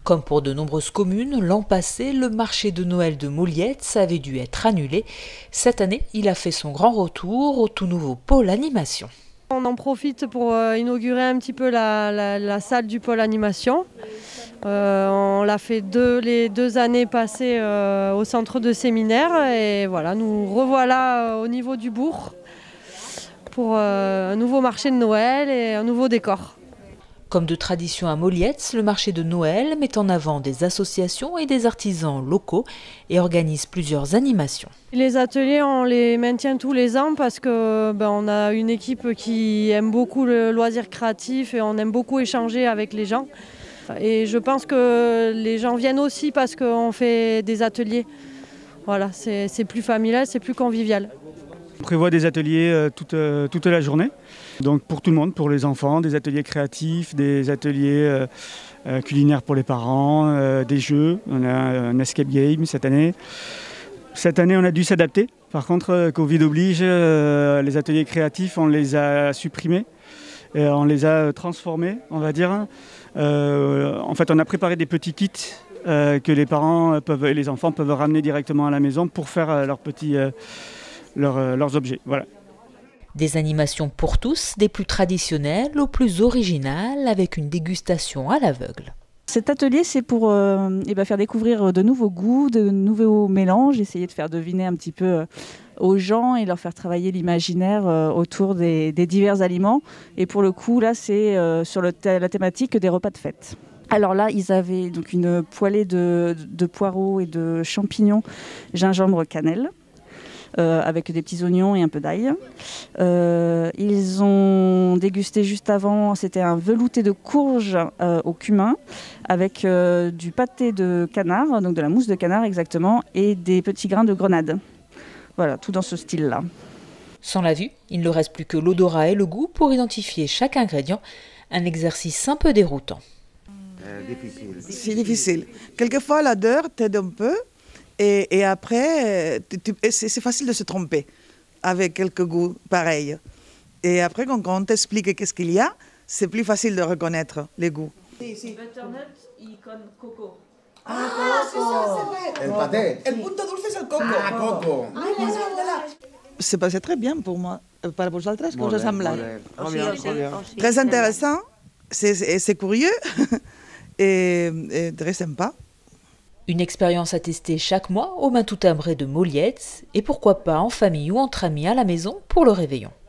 Comme pour de nombreuses communes, l'an passé, le marché de Noël de Maulietz avait dû être annulé. Cette année, il a fait son grand retour au tout nouveau pôle animation. On en profite pour inaugurer un petit peu la salle du pôle animation. On l'a fait les 2 années passées au centre de séminaire et voilà, nous revoilà au niveau du bourg pour un nouveau marché de Noël et un nouveau décor. Comme de tradition à Maulietz, le marché de Noël met en avant des associations et des artisans locaux et organise plusieurs animations. Les ateliers, on les maintient tous les ans parce que on a une équipe qui aime beaucoup le loisir créatif et on aime beaucoup échanger avec les gens. Et je pense que les gens viennent aussi parce qu'on fait des ateliers. Voilà, c'est plus familial, c'est plus convivial. On prévoit des ateliers toute la journée, donc pour tout le monde, pour les enfants, des ateliers créatifs, des ateliers culinaires pour les parents, des jeux. On a un escape game cette année. Cette année, on a dû s'adapter. Par contre, Covid oblige, les ateliers créatifs, on les a supprimés. Et on les a transformés, on va dire. En fait, on a préparé des petits kits que les parents et les enfants peuvent ramener directement à la maison pour faire leurs objets. Voilà. Des animations pour tous, des plus traditionnelles aux plus originales, avec une dégustation à l'aveugle. Cet atelier, c'est pour faire découvrir de nouveaux goûts, de nouveaux mélanges, essayer de faire deviner un petit peu aux gens et leur faire travailler l'imaginaire autour des divers aliments. Et pour le coup, là, c'est sur la thématique des repas de fête. Alors là, ils avaient donc une poêlée de poireaux et de champignons, gingembre, cannelle. Avec des petits oignons et un peu d'ail. Ils ont dégusté juste avant, c'était un velouté de courge au cumin avec du pâté de canard, donc de la mousse de canard exactement, et des petits grains de grenade. Voilà, tout dans ce style-là. Sans la vue, il ne reste plus que l'odorat et le goût pour identifier chaque ingrédient, un exercice un peu déroutant. C'est difficile. Quelquefois, l'odeur t'aide un peu. Et après, c'est facile de se tromper avec quelques goûts pareils. Et après, quand on t'explique qu'est-ce qu'il y a, c'est plus facile de reconnaître les goûts. Butternut y con coco. Ah, c'est ça, c'est vrai. El paté. El punto dulce c'est le coco. Ah, coco. C'est passé très bien pour moi. Para vosaltres, que us ha semblat? Molt bien. Très intéressant, c'est curieux et très sympa. Une expérience à tester chaque mois au Main tout timbré de Maulietz et pourquoi pas en famille ou entre amis à la maison pour le réveillon.